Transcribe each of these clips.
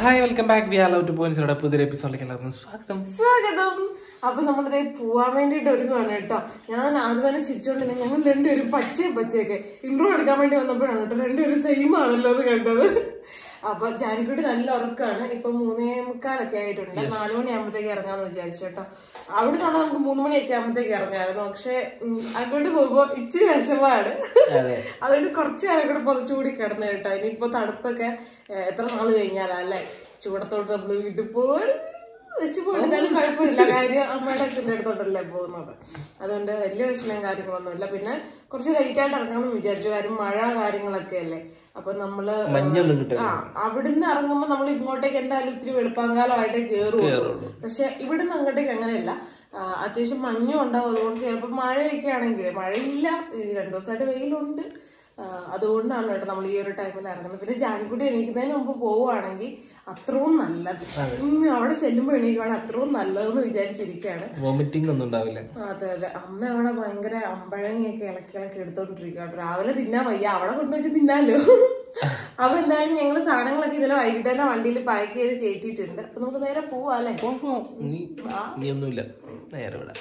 Hi welcome back we are love to points പുതിയൊരു എപ്പിസോഡിലേക്ക് എല്ലാവർക്കും സ്വാഗതം. അപ്പൊ നമ്മളിത് പോവാൻ വേണ്ടിട്ട് ഒരുങ്ങുവാണ് കേട്ടോ. ഞാൻ ആദ്യം ചിരിച്ചോണ്ടിരുന്ന ഞങ്ങൾ രണ്ടുപേരും പച്ചയൊക്കെ ഇൻട്രോ എടുക്കാൻ വേണ്ടി വന്നപ്പോഴാണ് കേട്ടോ രണ്ടുപേരും സെയിം ആണല്ലോ അത് കണ്ടത്. അപ്പൊ ജാനിക്കുട്ടി നല്ല ഉറക്കാണ്. ഇപ്പൊ 3:45 ആയിട്ടുണ്ട്. 4 മണിയാകുമ്പോഴത്തേക്ക് ഇറങ്ങാന്ന് വിചാരിച്ചു കേട്ടോ. അവിടെ നിന്നാണ് നമുക്ക് 3 മണിയൊക്കെ ആകുമ്പോഴത്തേക്ക് ഇറങ്ങാമായിരുന്നു. പക്ഷെ അങ്ങോട്ട് പോകുമ്പോ ഇച്ചിരി വിഷമാണ്. അതുകൊണ്ട് കുറച്ചു നേരം കൂടെ പൊതച്ചുകൂടി കിടന്നു കേട്ടോ. ഇനിയിപ്പോ തണുപ്പൊക്കെ എത്ര നാള് കഴിഞ്ഞാലാ അല്ലെ ചൂടത്തോട്ട് നമ്മള് വീട്ടിൽ പോവാൻ വെച്ച് പോയിരുന്നാലും കുഴപ്പമില്ല. കാര്യം അമ്മയുടെ അച്ഛൻ്റെ അടുത്തോട്ടല്ലേ പോകുന്നത്. അതുകൊണ്ട് വലിയ വിഷമവും കാര്യങ്ങളൊന്നുമില്ല. പിന്നെ കുറച്ച് ലൈറ്റ് ആയിട്ട് ഇറങ്ങാമെന്ന് വിചാരിച്ചു. കാര്യം മഴ കാര്യങ്ങളൊക്കെ അല്ലേ. അപ്പൊ നമ്മള് അവിടുന്ന് ഇറങ്ങുമ്പോ നമ്മൾ ഇങ്ങോട്ടേക്ക് എന്തായാലും ഇത്തിരി വെളുപ്പാങ്കാലമായിട്ടേ കേറുള്ളൂ. പക്ഷെ ഇവിടുന്ന് അങ്ങോട്ടേക്ക് അങ്ങനെയല്ല, അത്യാവശ്യം മഞ്ഞും ഉണ്ടാവും. അതുകൊണ്ട് ചിലപ്പോ മഴയൊക്കെ ആണെങ്കിൽ മഴയില്ല, 2 ദിവസമായിട്ട് വെയിലുണ്ട്. അതുകൊണ്ടാണ് കേട്ടോ നമ്മൾ ഈ ഒരു ടൈമിൽ ഇറങ്ങുന്നത്. പിന്നെ ജാനിക്കുട്ടി എണീക്കുന്നതിന് മുമ്പ് പോവുകയാണെങ്കിൽ അത്രയും നല്ലത്. അവിടെ ചെല്ലുമ്പോ എണീക്കുകയാണ് അത്രയും നല്ലതെന്ന് വിചാരിച്ചിരിക്കുകയാണ്. വോമിറ്റിംഗ് ഒന്നും ഉണ്ടാവില്ല. അതെ. അമ്മ അവിടെ ഭയങ്കര അമ്പഴങ്ങയൊക്കെ ഇളക്കി എടുത്തോണ്ടിരിക്കുകയാണ്. രാവിലെ തിന്നാൻ വയ്യ, അവിടെ കൊണ്ടുവച്ച് തിന്നാലോ. അപ്പൊ എന്തായാലും ഞങ്ങള് സാധനങ്ങളൊക്കെ ഇന്നലെ വൈകിട്ട് തന്നെ വണ്ടിയിൽ പാക്ക് ചെയ്ത് കയറ്റിയിട്ടുണ്ട്. അപ്പൊ നമുക്ക് നേരെ പോവാ അല്ലേ? ഒന്നുമില്ല, നേരെ വിടാം.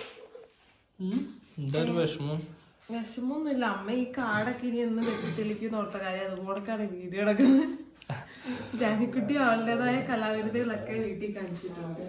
വിഷമൊന്നുമില്ല. അമ്മ ഈ കാടൊക്കെ ഇനി എന്ന് വെട്ടിത്തെളിക്കുന്ന ഓർത്ത കാര്യം അതുപോലൊക്കെയാണ് വീഡിയോ എടുക്കുന്നത്. ജാനിക്കുട്ടി അവളുടേതായ കലാവിരുദ്ധകളൊക്കെ വീട്ടിൽ കാണിച്ചിട്ടുണ്ട്.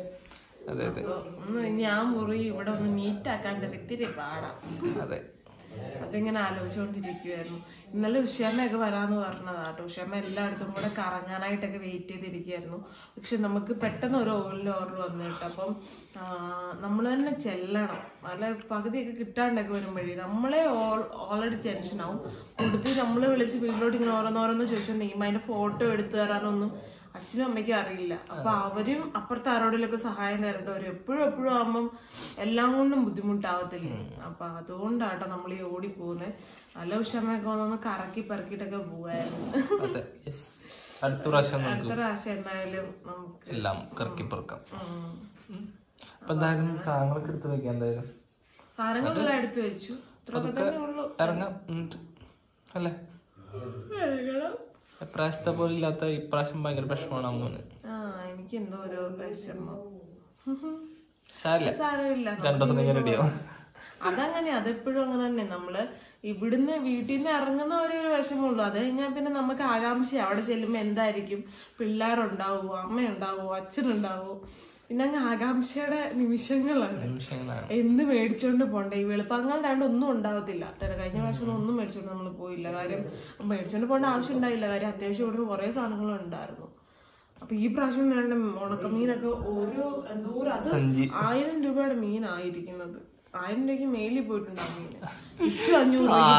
ഞാൻ മുറി ഇവിടെ ഒന്ന് നീറ്റാക്കാണ്ട് ഇത്തിരി പാടാം. അതിങ്ങനെ ആലോചിച്ചുകൊണ്ടിരിക്കുവായിരുന്നു. ഇന്നലെ ഉഷാമ്മയൊക്കെ വരാന്ന് പറഞ്ഞതാട്ടോ. ഉഷാമ്മ എല്ലായിടത്തും കൂടെ കറങ്ങാനായിട്ടൊക്കെ വെയിറ്റ് ചെയ്തിരിക്കുകയായിരുന്നു. പക്ഷെ നമുക്ക് പെട്ടെന്ന് ഒരു ഓർഡർ വന്നു കേട്ടോ. അപ്പം നമ്മൾ തന്നെ ചെല്ലണം. അല്ല പകുതിയൊക്കെ കിട്ടാണ്ടൊക്കെ വരുമ്പോഴേ നമ്മളെ ഓൾറെഡി ടെൻഷനാവും. കൊടുത്ത് നമ്മളെ വിളിച്ച് വീട്ടിലോട്ട് ഇങ്ങനെ ഓരോന്നോരോന്ന് ചോദിച്ചോണ്ടിരിക്കുമ്പോ അതിന്റെ ഫോട്ടോ എടുത്തു തരാനൊന്നും അച്ഛനും അമ്മയ്ക്കും അറിയില്ല. അപ്പൊ അവരും അപ്പുറത്തെ ആരോടിലൊക്കെ സഹായം തരേണ്ടി വരും. എപ്പോഴും ആവുമ്പം എല്ലാം കൊണ്ടും ബുദ്ധിമുട്ടാവത്തില്ല. അപ്പൊ അതുകൊണ്ടാട്ടോ നമ്മൾ ഈ ഓടി പോകുന്നത്. നല്ല ഉഷാമയൊക്കെ വന്നൊന്ന് കറക്കി പറക്കിട്ടൊക്കെ പോവായിരുന്നു. അടുത്ത പ്രാവശ്യം എന്തായാലും നമുക്ക് എല്ലാം കറക്കി പറക്കാം. സാധനങ്ങളൊക്കെ എടുത്ത് വെക്കാം. എന്തായാലും സാധനങ്ങളെല്ലാം എടുത്തു വെച്ചു. ഇത്രയൊക്കെ തന്നെ ഉള്ളു. ഇറങ്ങാം അല്ലേ? ഇപ്രാവശ്യത്തെ പോലെ ഇല്ലാത്ത ഇപ്രാവശ്യം ഭയങ്കര വിഷമാണ് അമ്മൂന്. എനിക്ക് എന്തോ ഒരു വിഷമം. സാരമില്ല, 2 ദിവസം കഴിഞ്ഞാൽ റെഡിയാവും. അതങ്ങനെ, അതെപ്പോഴും അങ്ങനെ തന്നെ. നമ്മള് ഇവിടുന്ന് വീട്ടിൽ നിന്ന് ഇറങ്ങുന്ന ഒരു വിഷമമുള്ളൂ. അത് കഴിഞ്ഞാൽ പിന്നെ നമുക്ക് ആകാംക്ഷ അവിടെ ചെല്ലുമ്പോ എന്തായിരിക്കും, പിള്ളേരുണ്ടാവോ, അമ്മയുണ്ടാവോ, അച്ഛനുണ്ടാവോ, പിന്നെ അങ്ങ് ആകാംക്ഷയുടെ നിമിഷങ്ങളാണ്. എന്ത് മേടിച്ചോണ്ട് പോണ്ടേ? ഈ വെളുപ്പാങ്കാലത്ത് ഒന്നും ഉണ്ടാവത്തില്ല. കഴിഞ്ഞ പ്രാവശ്യം ഒന്നും മേടിച്ചോണ്ട് നമ്മൾ പോയില്ല. കാര്യം മേടിച്ചോണ്ട് പോകേണ്ട ആവശ്യം ഉണ്ടായില്ല. കാര്യം അത്യാവശ്യം ഇവിടുന്ന് കുറെ സാധനങ്ങളും ഉണ്ടായിരുന്നു. അപ്പൊ ഈ പ്രാവശ്യം വേണ്ട ഉണക്കമീനൊക്കെ ഓരോ 1000 രൂപയുടെ മീനായിരിക്കുന്നത്. 1000 രൂപയ്ക്ക് മേലിൽ പോയിട്ടുണ്ടാവും മീന്. 500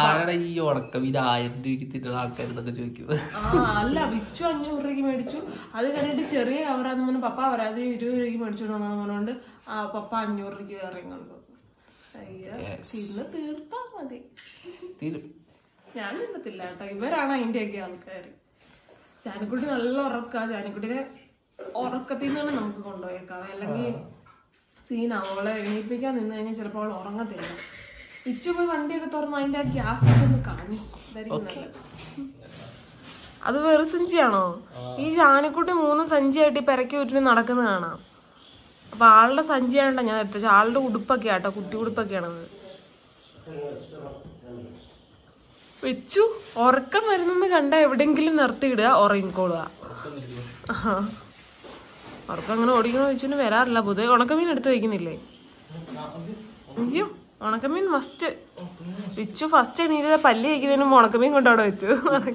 അല്ല, 500 രൂപയ്ക്ക് മേടിച്ചു. അത് കഴിഞ്ഞിട്ട് ചെറിയ കവറാന്ന് പറഞ്ഞു പപ്പ വരാതെ 20 രൂപയ്ക്ക് മേടിച്ചോണ്ട് പറഞ്ഞുകൊണ്ട് പപ്പ 500 രൂപയ്ക്ക് വേറെ കണ്ടു. തിന്ന് തീർത്താ മതി. ഞാൻ തിന്നത്തില്ല കേട്ടോ. ഇവരാണ് അതിന്റെയൊക്കെ ആൾക്കാര്. ജാനിക്കുട്ടി നല്ല ഉറക്കാ. ജാനിക്കുട്ടിനെ ഉറക്കത്തിൽ നിന്നാണ് നമുക്ക് കൊണ്ടുപോയേക്കാം. അല്ലെങ്കിൽ സീനാവും. അവളെ എണീപ്പിക്കാൻ നിന്ന് കഴിഞ്ഞാൽ ചിലപ്പോൾ അവൾ ഉറങ്ങത്തില്ല. പോയി വണ്ടിയൊക്കെ തുറന്ന് അതിന്റെ ആ ഗ്യാസ് ഒക്കെ ഒന്ന് കാണിക്കും. അത് വേറെ സഞ്ചിയാണോ? ഈ ജാനിക്കുട്ടി 3 സഞ്ചിയായിട്ട് ഈ പെരക്കി ഉരുന്ന് നടക്കുന്നത് കാണാം. അപ്പൊ ആളുടെ സഞ്ചിയാണ്ട ഞാൻ എടുത്ത. ആളുടെ ഉടുപ്പൊക്കെ ആട്ടോ, കുട്ടി ഉടുപ്പൊക്കെയാണത്. വെച്ചു ഉറക്കം വരുന്നെന്ന് കണ്ട എവിടെങ്കിലും നിർത്തിയിടുക, ഉറങ്ങിക്കോളുക. ഉറക്കം അങ്ങനെ ഓടിക്കണോ വെച്ചിട്ട് വരാറില്ല പൊതുവെ. ഉണക്കമീൻ എടുത്ത് വയ്ക്കുന്നില്ലേ? അയ്യോ, ഉണക്കമീൻ മസ്റ്റ്. വിച്ചു ഫസ്റ്റ് എണീറ്റ് പല്ലി വയ്ക്കുന്നതിന് മുമ്പ് ഉണക്കമീൻ കൊണ്ടവിടെ വെച്ചു.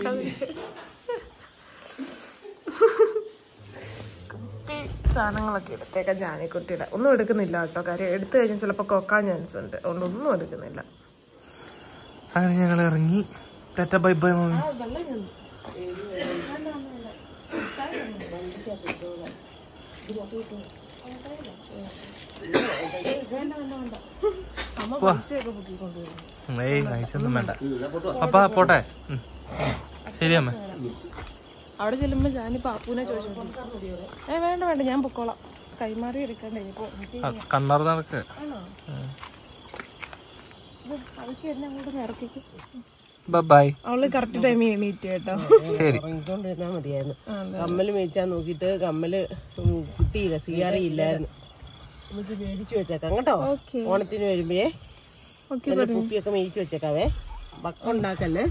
സാധനങ്ങളൊക്കെ എടുത്തേക്ക ജാനിക്കുട്ടിയുടെ. ഒന്നും എടുക്കുന്നില്ല കേട്ടോ. കാര്യം എടുത്തു കഴിഞ്ഞാൽ ചിലപ്പോ കൊക്കാൻ ചാൻസ് ഉണ്ട്. അതുകൊണ്ട് ഒന്നും എടുക്കുന്നില്ല. അങ്ങനെ ഞങ്ങൾ ഇറങ്ങി. Tata bye bye. ഒന്നും വേണ്ട അപ്പ പോട്ടെ. ശരി അമ്മ. അവിടെ ചെല്ലുമ്പോ ഞാൻ പാപ്പൂനെ ചോദിച്ചു. വേണ്ട ഞാൻ പൊക്കോളാം. കൈമാറി എടുക്കണ്ടേ? കണ്ണാറ് നടക്ക്. അതൊക്കെ എന്നെ അങ്ങോട്ട് ഇറക്കിക്കും. ബൈ. അവള് കറക്റ്റ് ടൈമിൽ എണീറ്റ് കേട്ടോ. ശരി. ഇറങ്ങിക്കൊണ്ടിരുന്നാ മതിയായിരുന്നു. കമ്മല് മേടിച്ചാൽ നോക്കിട്ട് കമ്മല് കിട്ടിയില്ല, സിയാറി ഇല്ലായിരുന്നു. നമുക്ക് മേടിച്ചു വെച്ചേക്കാം കേട്ടോ. ഓണത്തിന് വരുമ്പോഴേ കുപ്പിയൊക്കെ മേടിച്ചു വെച്ചേക്കാവേ. ബക്കുണ്ടാക്കല്ലേ.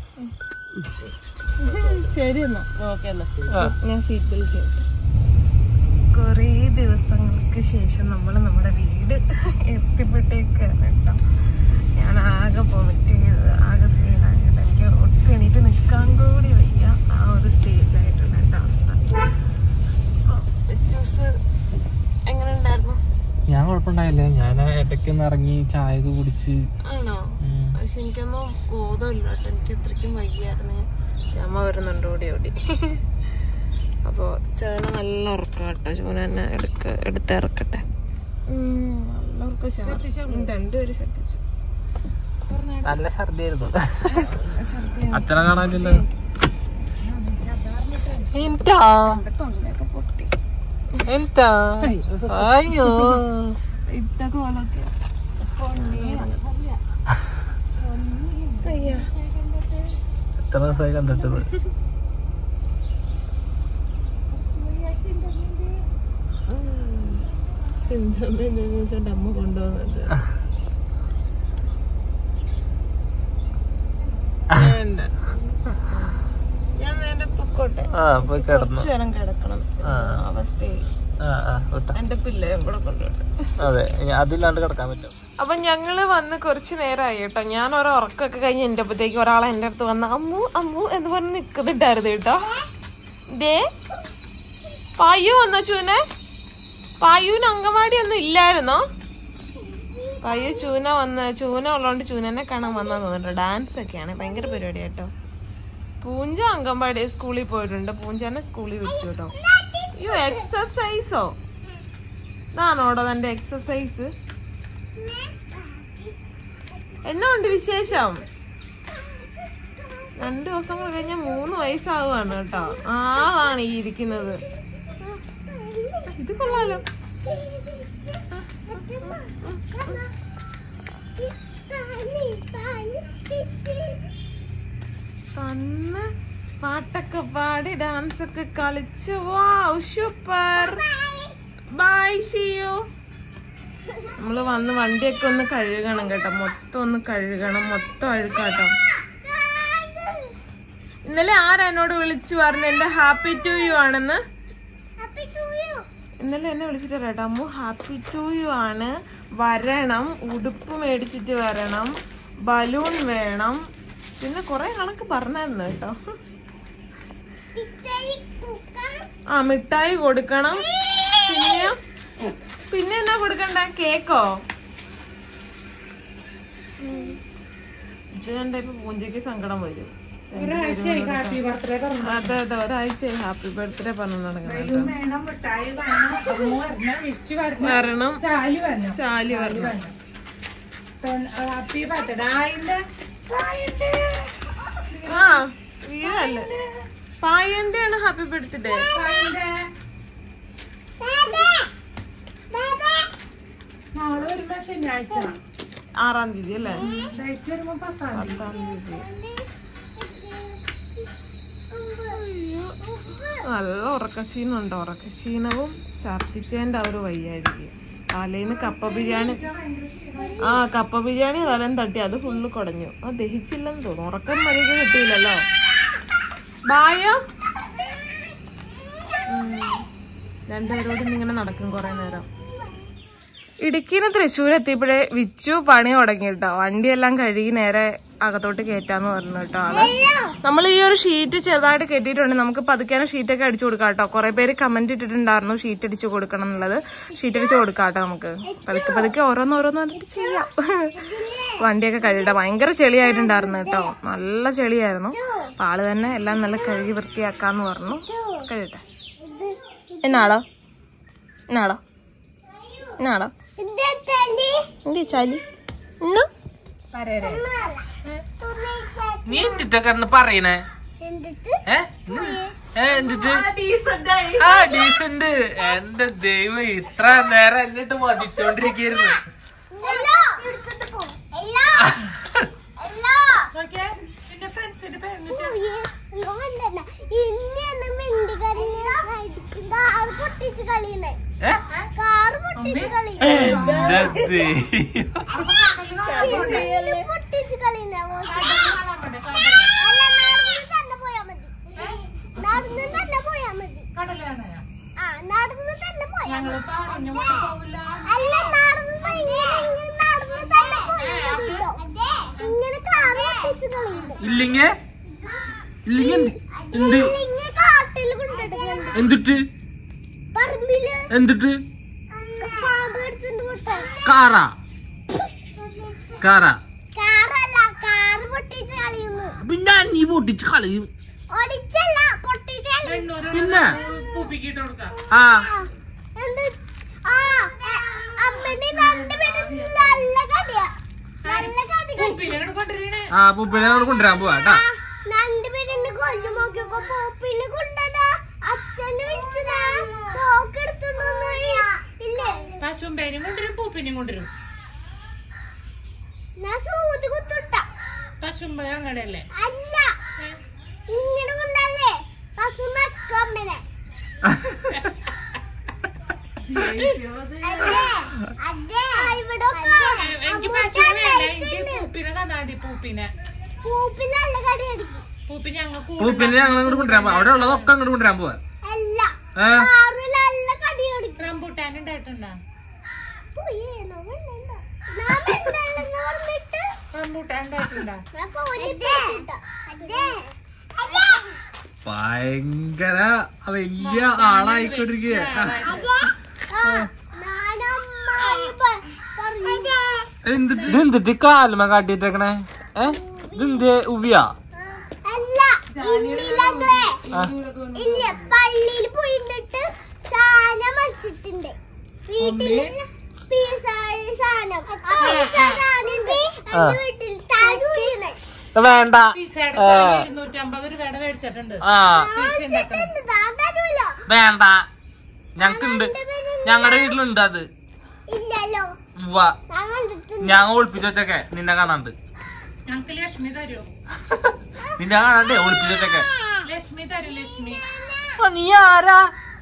ശരി എന്നാ. ഓക്കെ എന്നാ ഞാൻ സീറ്റ് ബെൽറ്റ് ചെയ്യട്ടെ. കുറേ ദിവസങ്ങൾക്ക് ശേഷം നമ്മൾ നമ്മുടെ വീട് എത്തിപ്പെട്ടേക്കാണ് കേട്ടോ. ഞാൻ ആകെ വൊമിറ്റ് ചെയ്ത് ആകെ സീനായിട്ട് എനിക്ക് ഒട്ടും എണീറ്റ് നിൽക്കാൻ കൂടി വയ്യ. ആ ഒരു സ്റ്റേജ് ആയിട്ടുണ്ട് എൻ്റെ അവസ്ഥ. എങ്ങനെ ഉണ്ടായിരുന്നു? ഞാൻ കുഴപ്പമുണ്ടായില്ല. ഞാൻ ഇടയ്ക്കൊന്ന് ഇറങ്ങി ചായ കുടിച്ച്. ആണോ? പക്ഷെ എനിക്കൊന്നും ബോധമില്ല കേട്ടോ. എനിക്ക് അത്രയ്ക്കും വയ്യായിരുന്നു. അമ്മ വരുന്നുണ്ട് ഓടി ഓടി. അപ്പോൾ ചേന നല്ല ഉറക്കം കേട്ടോ. ചൂന തന്നെ എടുത്ത് ഇറക്കട്ടെ. നല്ല ഉറക്കം. രണ്ടുപേരും ശ്രദ്ധിച്ചു. നല്ല ഛർദിയായിരുന്നു. അച്ഛനെ കാണാനില്ലല്ലോ. തൊണ്ടയൊക്കെ പൊട്ടി. അയ്യോ ഇട്ടതുപോലൊക്കെ എത്ര ദിവസമായി കണ്ടിട്ടത്. അമ്മ കൊണ്ടുപോകുന്നുണ്ട്. ഞാൻ നേരെ പൊക്കോട്ടെ. കുറച്ചു നേരം കിടക്കണം അവസ്ഥയായി. എന്റെ പിള്ളേരും കൂടെ കൊണ്ടുപോട്ടെ. അതെ, അതില്ലാണ്ട് കിടക്കാൻ പറ്റും. അപ്പൊ ഞങ്ങള് വന്ന് കുറച്ചു നേരമായി കേട്ടോ. ഞാൻ ഓരോ ഉറക്കൊക്കെ കഴിഞ്ഞ് എന്റെ അപ്പത്തേക്ക് ഒരാളെ എന്റെ അടുത്ത് വന്ന് അമ്മു അമ്മു എന്ന് പറഞ്ഞ് നിക്കുന്നുണ്ടായിരുന്നു കേട്ടോ. ദേ പായു വന്നോ ചൂനെ? പായുവിന് അങ്കവാടി ഒന്നും ഇല്ലായിരുന്നോ? പായു ചൂന ഉള്ളതുകൊണ്ട് ചൂനനെ കാണാൻ വന്നാന്ന് തോന്നുന്നുണ്ടോ. ഡാൻസ് ഒക്കെയാണ്, ഭയങ്കര പരിപാടി കേട്ടോ. പൂഞ്ച അങ്കൻവാടി സ്കൂളിൽ പോയിട്ടുണ്ട്. പൂഞ്ചാനെ സ്കൂളിൽ വിളിച്ചു കേട്ടോ. അയ്യോ എക്സസൈസോ? ഇതാണോടോ തന്റെ എക്സസൈസ്? എന്നാ ഉണ്ട് വിശേഷം? 2 ദിവസം കൂടെ കഴിഞ്ഞാൽ 3 വയസ്സാവുകയാണ് കേട്ടോ. ആളാണ് ഈ ഇരിക്കുന്നത്. ഇത് കൊള്ളാലോ. തന്നെ പാട്ടൊക്കെ പാടി ഡാൻസ് ഒക്കെ കളിച്ച്. Wow super. Bye see you. നമ്മള് വന്ന് വണ്ടിയൊക്കെ ഒന്ന് കഴുകണം കേട്ടോ. മൊത്തം ഒന്ന് കഴുകണം. മൊത്തം അഴുക്കാട്ടോ. ഇന്നലെ ആരാ എന്നോട് വിളിച്ചു പറഞ്ഞു എന്റെ ഹാപ്പി ടു യു ആണെന്ന്? ഇന്നലെ എന്നെ വിളിച്ചിട്ട് കേട്ടോ, അമ്മു ഹാപ്പി ടു യു ആണ്, വരണം, ഉടുപ്പ് മേടിച്ചിട്ട് വരണം, ബലൂൺ വേണം, പിന്നെ കൊറേ കണക്ക് പറഞ്ഞായിരുന്നു കേട്ടോ. ആ മിഠായി കൊടുക്കണം. പിന്നെ എന്നാ കൊടുക്കണ്ട? കേക്കോ? ഇത് കണ്ട ഇപ്പൊ പൂഞ്ചയ്ക്ക് സങ്കടം വരും. അതെ അതെ, ഒരാഴ്ചയായി ഹാപ്പി ബർത്ത്ഡേ പറഞ്ഞു നടക്കണം. വരണം, ചാലി വരണം. ആ വീടല്ലേ പായന്റെ ആണ് ഹാപ്പി ബർത്ത്ഡേ. 6-ാം തീയതി അല്ലേ? 10-ാം തീയതി. നല്ല ഉറക്കക്ഷീണുണ്ട്. ഉറക്കക്ഷീണവും ഛർദിച്ചതിന്റെ ഒരു വയ്യായിരിക്കും. തലേന്ന് കപ്പ ബിരിയാണി തലേന്ന് തട്ടി, അത് ഫുള്ള് കുടഞ്ഞു. അത് ദഹിച്ചില്ലെന്ന് തോന്നുന്നു. ഉറക്കം മര്യാദ കിട്ടിയില്ലല്ലോ. ബായോ രണ്ടുപേരോടും ഇങ്ങനെ നടക്കും കൊറേ നേരം. ഇടുക്കിന്ന് തൃശ്ശൂർ എത്തിയപ്പോഴേ വിച്ചു പണി തുടങ്ങി കേട്ടോ. വണ്ടിയെല്ലാം കഴുകി നേരെ അകത്തോട്ട് കയറ്റാന്ന് പറഞ്ഞു കേട്ടോ. ആള് നമ്മൾ ഈ ഒരു ഷീറ്റ് ചെറുതായിട്ട് കെട്ടിയിട്ടുണ്ട്. നമുക്ക് പതുക്കെ ഷീറ്റൊക്കെ അടിച്ചു കൊടുക്കാം കേട്ടോ. കുറെ പേര് കമന്റ് ഇട്ടിട്ടുണ്ടായിരുന്നു ഷീറ്റ് അടിച്ചു കൊടുക്കണം എന്നുള്ളത്. ഷീറ്റ് അടിച്ചു കൊടുക്കാം കേട്ടോ. നമുക്ക് പതുക്കെ ഓരോന്നോരോന്ന് ചെയ്യാം. വണ്ടിയൊക്കെ കഴുകിട്ട ഭയങ്കര ചെളിയായിട്ടുണ്ടായിരുന്നു കേട്ടോ. നല്ല ചെളിയായിരുന്നു. അപ്പൊ ആള് തന്നെ എല്ലാം നല്ല കഴുകി വൃത്തിയാക്കാന്ന് പറഞ്ഞു. കഴുകട്ടെ. എന്നാടോ എന്ത് ചാലി? നീ എന്തിട്ടൊക്കെ പറയണേ? ഡീസന്റ്. എന്റെ ദൈവം, ഇത്ര നേരം എന്നിട്ട് മതിച്ചോണ്ടിരിക്കുന്നു. പിന്നെ ഫ്രണ്ട്സ് ഇല്ലെങ്കിൽ എന്തിട്ട് എന്തിട്ട് കാറാ കാറാ പിന്നെ നീ പൊട്ടിച്ച് കളയും പിന്നെ ആ പൂപ്പിനെ കൊണ്ടുവരാൻ പോവാ കേട്ടാ പശുമ്പേനും കൊണ്ടുവരും പൂപ്പിനും കൊണ്ടുവരും പശുമ്പ അങ്ങടെയല്ലേ അല്ല ഇങ്ങനെ കൊണ്ടല്ലേ പശു നക്കമ്മനെ എനിക്ക് പശുവിനെ എനിക്ക് പൂപ്പിനെ തന്നാ മതി പൂപ്പിനെ പൂപ്പിനെ ഞങ്ങൾ അങ്ങോട്ട് കൊണ്ടുവരാൻ പോവാ അവിടെ ഉള്ളതൊക്കെ അങ്ങോട്ട് കൊണ്ടുവരാൻ പോവാ റംബൂട്ടാൻ ഉണ്ടായിട്ടുണ്ടോ റംബൂട്ടാൻ ഉണ്ടായിട്ടുണ്ടോ ഭയങ്കര വലിയ ആളായിക്കൊണ്ടിരിക്കുക എന്തിട്ട് കാലുമ കാട്ടിട്ടേക്കണേ ഇതെന്തേ ഉവ്യാ പള്ളിയിൽ പോയിട്ട് സാധനം മടിച്ചിട്ടുണ്ട് വീട്ടില് വേണ്ട വേണ്ട ഞങ്ങക്കുണ്ട് ഞങ്ങളുടെ വീട്ടിലുണ്ട് അത് ഞാൻ ഒളിപ്പിച്ചു വെച്ചൊക്കെ നിന്നെ കാണാണ്ട് ഞങ്ങക്ക് ലക്ഷ്മി തരൂ നിന്നെ കാണാണ്ടേ ഒളിപ്പിച്ചു വെച്ചൊക്കെ ലക്ഷ്മി തരൂ ലക്ഷ്മി നീ ആരാ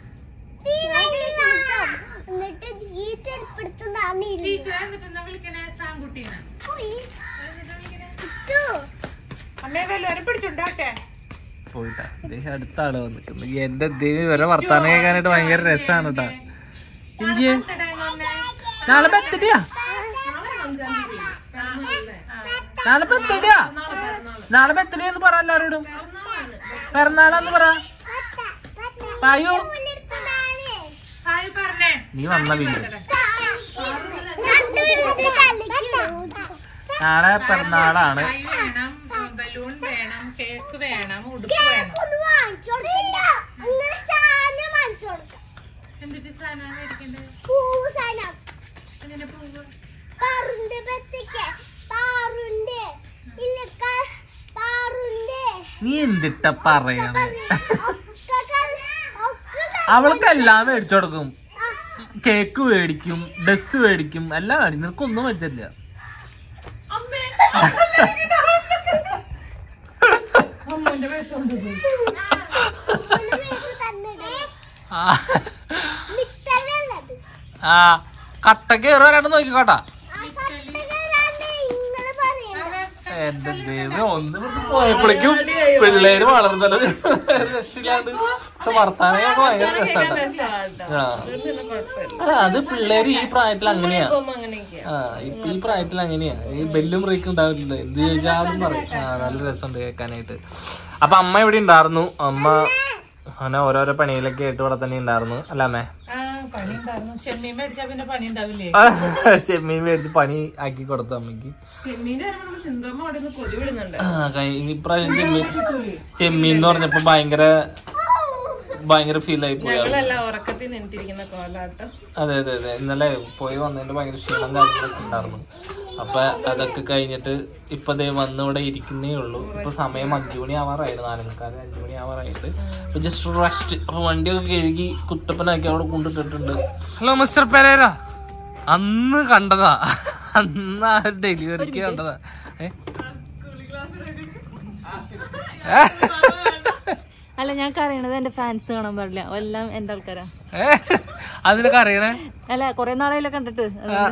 പോയിട്ടാ അടുത്ത ആള് വന്നിട്ടുണ്ട് എന്റെ ദൈവം വരെ വർത്താനം കേൾക്കാനായിട്ട് ഭയങ്കര രസാണ് കേട്ടാ ഇഞ്ചി നാളെ ബർത്ത്ഡേയാ നാളെ ബർത്ത്ഡേയാ നാളെ ബർത്ത്ഡേ എന്ന് പറ എല്ലാരോടും പിറന്നാളെന്ന് പറ പായു നീ വന്ന വീട് നാളെ പിറന്നാളാണ് ബലൂൺ വേണം കേക്ക് വേണം ഉടുപ്പ് വേണം എന്തിട്ട് സാധനം മേടിക്കണ്ടേ എങ്ങനെ പൂവ് നീ എന്തിട്ട പറയണേ അവൾക്കെല്ലാം മേടിച്ചു കൊടുക്കും കേക്ക് മേടിക്കും ഡ്രസ് മേടിക്കും എല്ലാം മേടിക്കും നിനക്കൊന്നും മേടിച്ചില്ല ആ കട്ട കയറുവരാണ്ട് നോക്കിക്കോട്ടാ എന്റെ ദൈവം ഒന്ന് പോയപ്പോഴേക്കും പിള്ളേര് വളർന്നല്ലോ രക്ഷയില്ലാണ്ട് വർത്താനൊക്കെ ഭയങ്കര രസമാണ്. അത് പിള്ളേര് ഈ പ്രായത്തിൽ അങ്ങനെയാ. ഈ പ്രായത്തിൽ അങ്ങനെയാ. ഈ ബെല്ലും ബ്രേക്കും ഉണ്ടാവില്ല. എന്ത് ചോദിച്ചാലും പറയും. നല്ല രസമുണ്ട് കേൾക്കാനായിട്ട്. അപ്പൊ അമ്മ ഇവിടെ ഉണ്ടായിരുന്നു. അമ്മ അങ്ങനെ ഓരോരോ പണിയിലൊക്കെ ആയിട്ട് ഇവിടെ തന്നെ ഉണ്ടായിരുന്നു. അല്ല അമ്മേ? ചെമ്മീൻ മേടിച്ച് പണി ആക്കി കൊടുത്തു അമ്മക്ക്. ഇപ്രാവശ്യം ചെമ്മീൻ എന്ന് പറഞ്ഞപ്പോ ഭയങ്കര ഫീൽ ആയി പോയി. അതെ അതെ അതെ, ഇന്നലെ പോയി വന്നതിന്റെ ഭയങ്കര ക്ഷീണം കാര്യങ്ങളൊക്കെ ഉണ്ടായിരുന്നു. അപ്പൊ അതൊക്കെ കഴിഞ്ഞിട്ട് ഇപ്പൊ വന്ന് ഇവിടെ ഇരിക്കുന്നേ ഉള്ളൂ. ഇപ്പൊ സമയം 5 മണി ആവാറായിട്ട്, 4:45 5 മണി ആവാറായിട്ട്. അപ്പൊ ജസ്റ്റ് റെസ്റ്റ്. അപ്പൊ വണ്ടിയൊക്കെ കഴുകി കുട്ടപ്പനാക്കി അവിടെ കൊണ്ടിട്ടിട്ടുണ്ട്. ഹലോ മിസ്റ്റർ പെരേര, അന്ന് കണ്ടതാ, അന്ന് ആ ഡെലിവറിക്ക് കണ്ടതാ. അല്ല ഞാൻ അറിയണത് എന്റെ ഫാൻസ് കാണാൻ പാടില്ല, എല്ലാം എന്റെ ആൾക്കാരാ. അതിനൊക്കെ അറിയണേ. അല്ല കൊറേ നാളെയല്ലോ കണ്ടിട്ട്.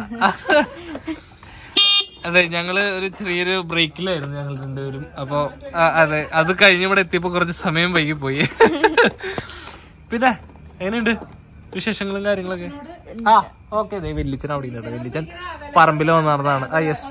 അതെ, ഞങ്ങള് ഒരു ചെറിയൊരു ബ്രേക്കിലായിരുന്നു ഞങ്ങൾ രണ്ടുപേരും. അപ്പൊ അതെ, അത് കഴിഞ്ഞ് ഇവിടെ എത്തിയപ്പോ കുറച്ച് സമയം വൈകി പോയി. പിന്നെ എങ്ങനെയുണ്ട് വിശേഷങ്ങളും കാര്യങ്ങളൊക്കെ? ആ ഓക്കെ. അതെ, വെല്ലിച്ചൻ അവിടെ ഇല്ല. വെല്ലിച്ചൻ പറമ്പിൽ വന്ന് നടന്നതാണ്. ആ യെസ്.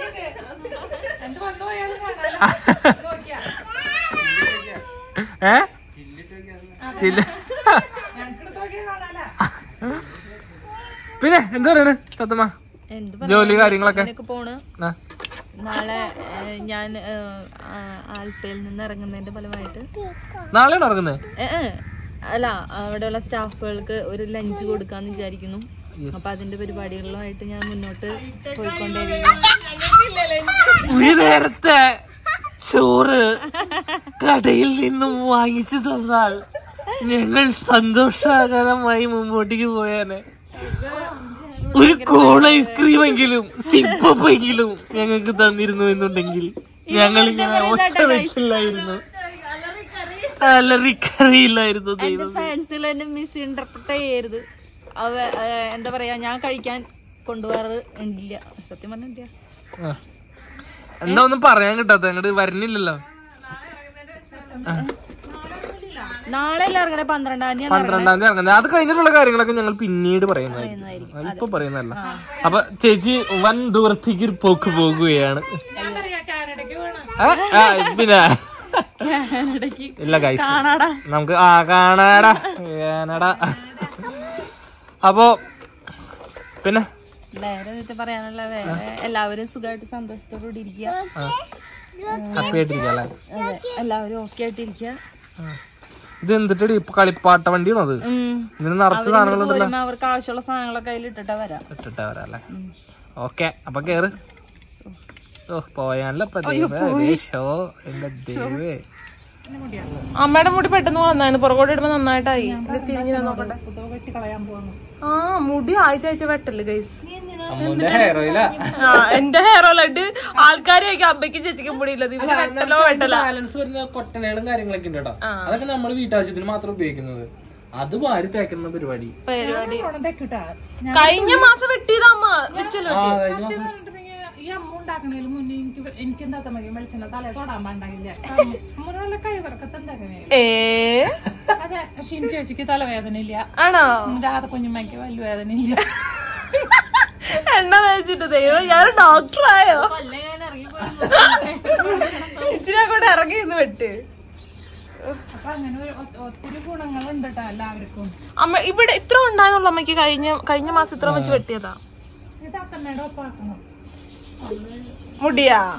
പിന്നെ എന്താ പറയണേ തത്തമ്മ? ജോലി കാര്യങ്ങളൊക്കെ പോണ്. നാളെ ഞാൻ ആൽപ്പയിൽ നിന്ന് ഇറങ്ങുന്നതിന്റെ ഫലമായിട്ട്. നാളെയാണ് ഇറങ്ങുന്നത്? അല്ല, അവിടെയുള്ള സ്റ്റാഫുകൾക്ക് ഒരു ലഞ്ച് കൊടുക്കാന്ന് വിചാരിക്കുന്നു. അപ്പൊ അതിന്റെ പരിപാടികളുമായിട്ട് ഞാൻ മുന്നോട്ട് പോയിക്കൊണ്ടേയിരിക്കും. ഒരു നേരത്തെ ചോറ് കടയിൽ നിന്നും വാങ്ങിച്ചു തന്നാൽ ഞങ്ങൾ സന്തോഷകരമായി മുമ്പോട്ടേക്ക് പോയാനെ. ഒരു കോൺ ഐസ്ക്രീമെങ്കിലും സിപ്പെങ്കിലും ഞങ്ങൾക്ക് തന്നിരുന്നു എന്നുണ്ടെങ്കിൽ ഞങ്ങൾ ഇങ്ങനെ ഒച്ച വെച്ചില്ലായിരുന്നു, അലറിക്കറിയില്ലായിരുന്നു. ഫാൻസിൽ എന്നെ മിസ് ഇന്റർപ്രറ്റ് ചെയ്യരുത്. എന്താ പറയാ, ഞാൻ കഴിക്കാൻ കൊണ്ടുപോകാറ് ഉണ്ടില്ല, സത്യം പറഞ്ഞില്ല. എന്താ ഒന്നും പറയാൻ കിട്ടാത്ത? അങ്ങോട്ട് വരുന്നില്ലല്ലോ. നാളെ ഇറങ്ങണേ 12-ാം തീയതി. 12-ാം തീയതി ഇറങ്ങുന്നത്. അത് കഴിഞ്ഞിട്ടുള്ള കാര്യങ്ങളൊക്കെ ഞങ്ങൾ പിന്നീട് പറയുന്നതായിരിക്കും, ഇപ്പൊ പറയുന്നതല്ല. അപ്പൊ ചേച്ചി വൻ ദൂരത്തേക്ക് പോക്ക് പോകുകയാണ്. പിന്നെ ഇല്ല ഗൈസ്, നമുക്ക് കാനാഡ കാനഡ. അപ്പൊ പിന്നെ വേറെ പറയാനുള്ള എല്ലാവരും സുഖമായിട്ട് സന്തോഷത്തോടുകൂടി ഇരിക്കുക. ഹാപ്പി ആയിട്ടിരിക്കുക അല്ലേ? അതെ, എല്ലാവരും ഓക്കെ ആയിട്ടിരിക്കുക. ഇത് എന്തിട്ട് കളിപ്പാട്ട വണ്ടിയാണോ അത്? ഇതിന് നിറച്ച് സാധനങ്ങളുണ്ടല്ലോ. അവർക്ക് ആവശ്യമുള്ള സാധനങ്ങളൊക്കെ അതിൽ ഇട്ടിട്ടാ വരാം അല്ലേ? ഓക്കെ, അപ്പൊ കേറ്. ഓ പോയാലോ ഷോ. എന്റെ ദൈവേ, അമ്മയുടെ മുടി പെട്ടെന്ന് വന്നായിരുന്നു. പുറകോട്ട് ഇടുമ്പോ നന്നായിട്ടായി. നോക്കട്ടെ. ആ മുടി ആഴ്ച വെട്ടല് ഗൈസ്. എന്റെ ഹെയർ ഓയിലായിട്ട് ആൾക്കാരെ അമ്മയ്ക്കും ചേച്ചിക്കും മുടി ഇല്ലത്. ബാലൻസ് വരുന്ന കൊട്ടനകളും കാര്യങ്ങളൊക്കെ ഉണ്ട് കേട്ടോ. അതൊക്കെ നമ്മൾ വീട്ടാവശ്യത്തിന് മാത്രം ഉപയോഗിക്കുന്നത്. അത് വാരി തേക്കുന്ന പരിപാടി കഴിഞ്ഞ മാസം വെട്ടിയതാ അമ്മ. ഈ അമ്മ ഉണ്ടാക്കണേലും മുന്നേ എനിക്ക് എന്താ വെളിച്ചെണ്ണ തല തൊടാൻ പാടില്ല. അമ്മ നല്ല കൈവറക്കത്തുണ്ടാക്കണേ. അതെ, ഷിൻ ചേച്ചിക്ക് തലവേദന ഇല്ല. ആണോ? രാധ കുഞ്ഞുമ്മയ്ക്ക് വലിയ വേദന ഇല്ല. എണ്ണ തേച്ചിട്ട് ദൈവം, ഞാൻ ഡോക്ടറായോ? ഇച്ചിരി അങ്ങോട്ട് ഇറങ്ങി നിന്ന് വെട്ട്. അപ്പൊ അങ്ങനെ ഒത്തിരി ഗുണങ്ങളുണ്ട് കേട്ടോ എല്ലാവർക്കും. അമ്മ ഇവിടെ ഇത്ര ഉണ്ടായിരുന്നുള്ളൂ അമ്മയ്ക്ക്. കഴിഞ്ഞ മാസം ഇത്ര വെച്ച് വെട്ടിയതാ. ഇത് അത്തമ്മയുടെ ഒപ്പാക്കണം മുടിയാ.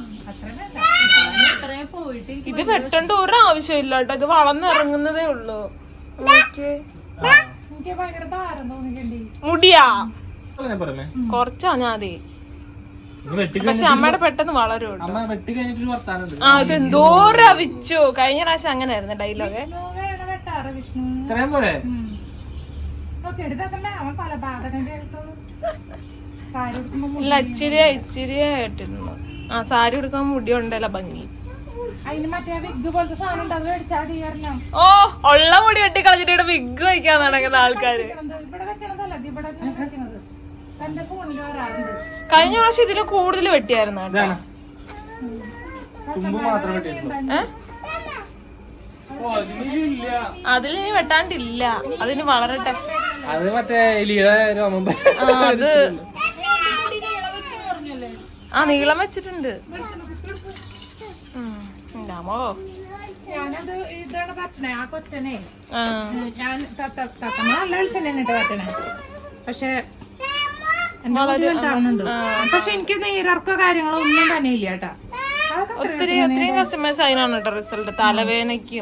ഇത് വെട്ടേണ്ട ഒരു ആവശ്യമില്ല കേട്ടോ. ഇത് വളർന്നിറങ്ങുന്നതേ ഉള്ളൂ. എനിക്ക് ഭയങ്കര ഭാരം തോന്നിക്കണ്ടി. മുടിയാ കൊറച്ചാ ഞാനേ, പക്ഷെ അമ്മയുടെ പെട്ടെന്ന് വളരും. ആ ഇത് എന്തോരവിച്ചു. കഴിഞ്ഞ പ്രാവശ്യം അങ്ങനെ ആയിരുന്നു ഡയലോഗ്. വെട്ടാറ് വിഷ്ണു അവൻ പല ബാധകം കേട്ടു. ഇല്ല, ഇച്ചിരിയാ കേട്ടിരുന്നു. ആ സാരി ഉടുക്കാൻ മുടി ഉണ്ടല്ലോ ഭംഗി. അതിന് മറ്റേ വിഗ് പോലത്തെ സാധനം ഉണ്ട്, അത് മേടിച്ചാൽ തീരണം. ഓ ഉള്ള മുടി വെട്ടി കളഞ്ഞിട്ട് ഇവിടെ വിഗ് വയ്ക്കാൻ നടക്കുന്ന ആൾക്കാര്. ഇവിടെ വെക്കണതല്ല, ഇവിടെ വെക്കണത്. എന്റെ ഫോണിൽ വരാറുണ്ട്. കഴിഞ്ഞ പ്രാവശ്യം ഇതിന് കൂടുതൽ വെട്ടിയായിരുന്നു കേട്ടോ. അതിലിനി വെട്ടാണ്ടില്ല, അതിന് വളരട്ടെ. അത് മറ്റേ എലിയുടെ രോമം. അത് ആ നീളം വെച്ചിട്ടുണ്ട്. ഞാനത് ഇതാണ് പറ്റണേ, ആ കൊറ്റനെ ഞാൻ തത്തമ്മ നല്ല വെളിച്ചെണ്ണ ഇട്ട് പറ്റണേ. പക്ഷെ എന്റെ വലുതാവുന്നുണ്ട്. പക്ഷെ എനിക്ക് നീരിറക്കോ കാര്യങ്ങളോ ഒന്നും തന്നെ ഇല്ല കേട്ടാ. ഒത്തിരി കസ്റ്റമേഴ്സ് അതിനാണ് കേട്ടോ റിസൾട്ട്. തലവേദനയ്ക്കും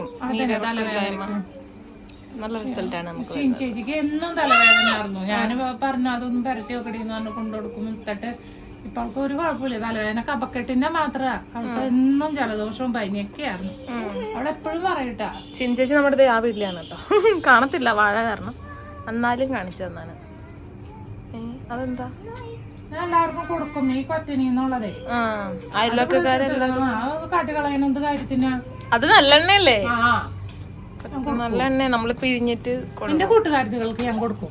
നല്ല റിസൾട്ടാണ് നമുക്ക്. ചേച്ചിക്ക് എന്നും തലവേദനയായിരുന്നു. ഞാൻ പറഞ്ഞു അതൊന്നും പരട്ടി നോക്കടിന്ന് പറഞ്ഞു കൊണ്ടുകൊടുക്കും. എന്നിട്ട് ഇപ്പൊ അവൾക്ക് ഒരു കുഴപ്പമില്ല. തലവേദന കഫക്കെട്ടിന്റെ മാത്രമാ. അവൾക്ക് എന്നും ജലദോഷവും പനിയൊക്കെയായിരുന്നു. അവളെ എപ്പോഴും പറയട്ടാ. ചിഞ്ചേച്ചി നമ്മുടെ ആ വീട്ടിലാണ് കേട്ടോ. കാണത്തില്ല വാഴ കാരണം, എന്നാലും കാണിച്ചു തന്നാണ്. അതെന്താ ഞാൻ എല്ലാവർക്കും കൊടുക്കും ഈ കൊറ്റനിന്നുള്ളതേ. അയൽവക്കക്കാരെല്ലാം കാട്ടികളയണെന്ത് കാര്യത്തിനാ? അത് നല്ലെണ്ണയല്ലേ? ആ നല്ലെണ്ണ നമ്മള് പിഴിഞ്ഞിട്ട് എന്റെ കൂട്ടുകാരികൾക്ക് ഞാൻ കൊടുക്കും,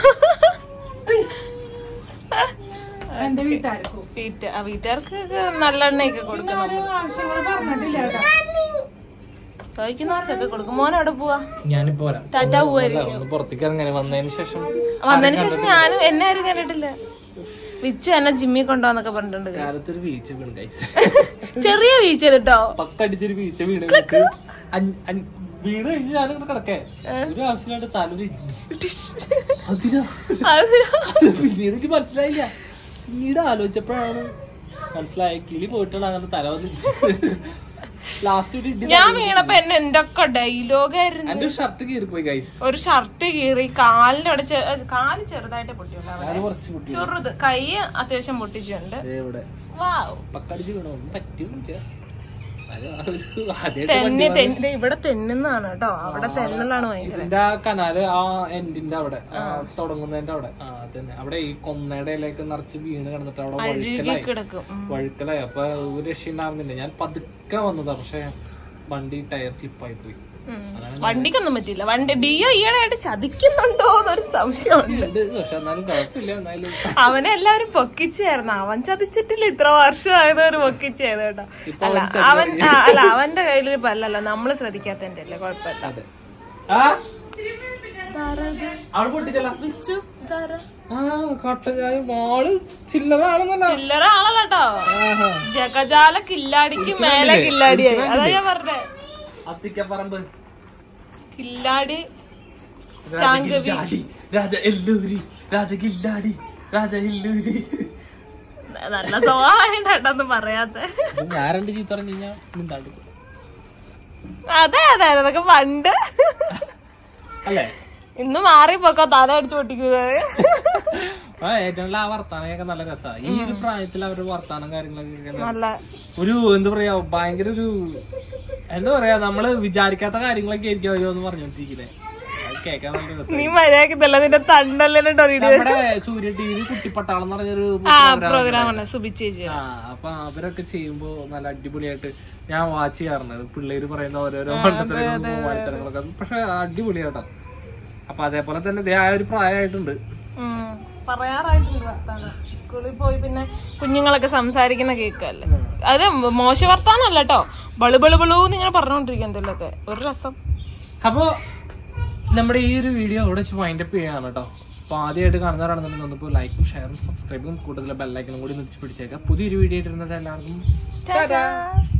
എന്റെ വീട്ടുകാർക്കും. വീട്ടുകാർക്ക് നല്ലെണ്ണയൊക്കെ കൊടുക്കും. ആവശ്യങ്ങൾ പറഞ്ഞിട്ടില്ല കേട്ടോ. ചോദിക്കുന്നവർക്കൊക്കെ കൊടുക്കും. മോൻ എവിടെ പോവാ? ഞാനിപ്പോ വരാം. ടാറ്റാ പോവായിരിക്കും. പുറത്തേക്ക് ഇറങ്ങാൻ വന്നതിന് ശേഷം ഞാനും എന്നെ ആരും കണ്ടിട്ടില്ല. വിച്ചു എന്നെ ജിമ്മിൽ കൊണ്ടുപോന്നൊക്കെ പറഞ്ഞിട്ടുണ്ട്. കാലത്തൊരു വീഴ്ച വീണ് ഗൈസ്. ചെറിയ വീഴ്ച കേട്ടോ, പക്കടിച്ചൊരു വീഴ്ച വീണ് വീട് കഴിഞ്ഞ് ഞാനിങ്ങനെ കിടക്കേ ഒരു ആവശ്യമായിട്ട് തലൊരു പിന്നീട് എനിക്ക് മനസ്സിലായില്ല. പിന്നീട് ആലോചിച്ചപ്പോഴാണ് മനസ്സിലായ കിളി പോയിട്ടാണ് അങ്ങനെ തല വന്ന് ലാസ്റ്റ് ഞാൻ വീണപ്പോ എന്നെ എന്തൊക്കെ ഡയലോഗായിരുന്നു. എന്റെ ഷർട്ട് കീറിപ്പോയി ഗൈസ്. ഒരു ഷർട്ട് കീറി, കാലിന്റെ അവിടെ കാല് ചെറുതായിട്ട് പൊട്ടിയുണ്ട്, കുറച്ച് പൊട്ടി, ചെറുത്, കൈ അത്യാവശ്യം പൊട്ടിച്ചിട്ടുണ്ട്. പക്കടിച്ച് വീണോ പറ്റില്ല. ഇവിടെ തെന്നുന്നതാണ് കേട്ടോ, അവിടെ തെന്നലാണ് ഭയങ്കര. ഇതിന്റെ ആ കനാല് ആ എൻഡിന്റെ അവിടെ തുടങ്ങുന്നതിന്റെ അവിടെ തന്നെ അവിടെ ഈ കൊന്നയുടെ ഇലയൊക്കെ നിറച്ച് വീണ് കിടന്നിട്ട് അവിടെ വഴുക്കലായി. അപ്പൊ ഒരു രക്ഷയുണ്ടാവുന്നില്ല. ഞാൻ പതുക്കെ വന്നതാ, പക്ഷെ വണ്ടി ടയർ സ്ലിപ്പായി പോയി. വണ്ടിക്കൊന്നും പറ്റില്ല. വണ്ടി ഡിയോ ഈയിടെയായിട്ട് ചതിക്കുന്നുണ്ടോ എന്നൊരു സംശയമുണ്ട്. പക്ഷെ എന്നാലും കുഴപ്പമില്ല. എന്നാലും അവനെ എല്ലാവരും പൊക്കിച്ചായിരുന്നു. അവൻ ചതിച്ചിട്ടില്ല, ഇത്ര വർഷമായത് ഒരു പൊക്കിച്ചായത് കേട്ടോ. അല്ല അവന്റെ കയ്യിലൊരു പല്ലല്ലോ, നമ്മള് ശ്രദ്ധിക്കാത്തതിന്റെ അല്ലേ, കുഴപ്പമില്ല. ചില്ലറ ആളല്ലോ കേട്ടോ, ജഗജാല കില്ലാടിക്ക് മേലെ കില്ലാടിയായി. അതാ ഞാൻ പറഞ്ഞേ, അത്തിക്കപ്പറമ്പ് കില്ലാടി രാജ എല്ലൂരി രാജ കില്ലാടി രാജ എല്ലൂരി. നല്ല സ്വഭാവമായിട്ടൊന്നും പറയാത്ത. ഞാൻ രണ്ട് ചീത്ത പറഞ്ഞു കഴിഞ്ഞാൽ അതെ അതെ അതൊക്കെ പണ്ട് അല്ലേ. ഇന്ന് മാറിപ്പോക്കാ തല അടിച്ചു പൊട്ടിക്കുന്നത്. ഏറ്റവും ആ വർത്താനൊക്കെ നല്ല രസമാണ്. ഈ ഒരു പ്രായത്തിൽ അവരുടെ വർത്താനം കാര്യങ്ങളൊക്കെ നല്ല ഒരു എന്താ പറയാ, ഭയങ്കര ഒരു എന്താ പറയാ, നമ്മള് വിചാരിക്കാത്ത കാര്യങ്ങളൊക്കെ ആയിരിക്കും അവരോ എന്ന് പറഞ്ഞോണ്ടിരിക്കുന്നത്. കേൾക്കാൻ നല്ല രസം. നീ മര്യാദക്കില്ല, നിന്റെ തണ്ടല്ലേ നമ്മുടെ സൂര്യ ടി വി കുട്ടിപ്പട്ടാളം എന്ന് പറഞ്ഞൊരു പ്രോഗ്രാമാണ് സുബിച്ചേച്ചി. അപ്പൊ അവരൊക്കെ ചെയ്യുമ്പോ നല്ല അടിപൊളിയായിട്ട് ഞാൻ വാച്ച് ചെയ്യാറുണ്ട്. പിള്ളേര് പറയുന്ന ഓരോരോ മത്സരങ്ങളൊക്കെ പക്ഷെ അടിപൊളിയാട്ടോ. അപ്പൊ അതേപോലെ തന്നെ ആ ഒരു പ്രായമായിട്ടുണ്ട്, പറയാറായിട്ടുണ്ട് വർത്താനം. സ്കൂളിൽ പോയി പിന്നെ കുഞ്ഞുങ്ങളൊക്കെ സംസാരിക്കുന്ന കേൾക്കല്ലേ. അത് മോശ വർത്താനല്ല കേട്ടോ, ബളുബളുബളൂന്ന് ഇങ്ങനെ പറഞ്ഞോണ്ടിരിക്കും എന്തെങ്കിലുമൊക്കെ ഒരു രസം. അപ്പൊ നമ്മുടെ ഈ ഒരു വീഡിയോ അവിടെ വെച്ച് വൈൻഡപ്പ് ചെയ്യാണ് കേട്ടോ. അപ്പൊ ആദ്യമായിട്ട് കാണുന്നവരാണെന്നുണ്ടെങ്കിൽ ഒന്നിപ്പോ ലൈക്കും ഷെയറും സബ്സ്ക്രൈബും കൂടുതൽ ബെല്ലൈക്കനും കൂടി നിർത്തി പിടിച്ചേക്കാം. പുതിയൊരു വീഡിയോ ആയിട്ട് ഇരുന്നത് എല്ലാവർക്കും